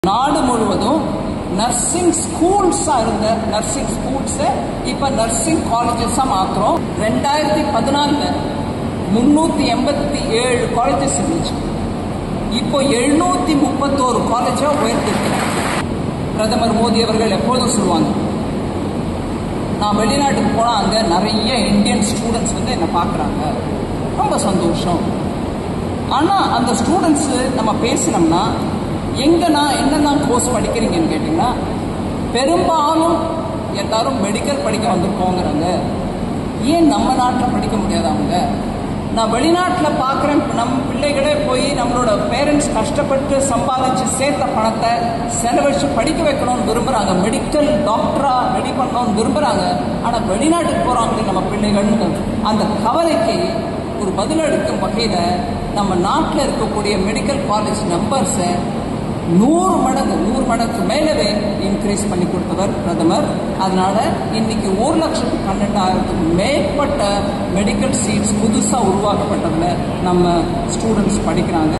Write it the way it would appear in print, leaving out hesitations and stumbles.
நாடு முழுவதும் நர்சிங் ஸ்கூல்ஸா இருந்த நர்சிங் ஸ்கூல்ஸ் இப்ப நர்சிங் காலேஜஸா மாத்திரம். 2014 387 காலேஜஸ் இருந்துச்சு. இப்போ 731 காலேஜா உயர்த்திருக்கிறார். பிரதமர் மோடி அவர்கள் எப்போதும் சொல்லுவாங்க, நான் வெளிநாட்டுக்கு போனா அங்க நிறைய இந்தியன் ஸ்டூடெண்ட்ஸ் வந்து என்ன பார்க்குறாங்க, ரொம்ப சந்தோஷம். ஆனா அந்த ஸ்டூடெண்ட்ஸ் நம்ம பேசினோம்னா எங்கன்னா என்னென்ன கோர்ஸ் படிக்கிறீங்கன்னு கேட்டிங்கன்னா பெரும்பாலும் எல்லாரும் மெடிக்கல் படிக்க வந்திருக்கோங்கிறாங்க. ஏன் நம்ம நாட்டில் படிக்க முடியாது? அவங்க நான் வெளிநாட்டில் பார்க்குறேன், நம்ம பிள்ளைகளே போய் நம்மளோட பேரண்ட்ஸ் கஷ்டப்பட்டு சம்பாதிச்சு சேர்த்த பணத்தை செலவழித்து படிக்க வைக்கணும்னு விரும்புகிறாங்க, மெடிக்கல் டாக்டராக ரெடி பண்ணணும்னு விரும்புகிறாங்க. ஆனால் வெளிநாட்டுக்கு போகிறாங்களே நம்ம பிள்ளைகள்னு அந்த கவலைக்கு ஒரு பதிலளிக்கும் வகையில் நம்ம நாட்டில் இருக்கக்கூடிய மெடிக்கல் காலேஜ் நம்பர்ஸை 100 மடங்கு மேலவே இன்க்ரீஸ் பண்ணி கொடுத்தவர் பிரதமர். அதனால இன்னைக்கு 1,12,000க்கு மேற்பட்ட மெடிக்கல் சீட்ஸ் புதுசாக உருவாக்கப்பட்டதில் நம்ம ஸ்டூடெண்ட்ஸ் படிக்கிறாங்க.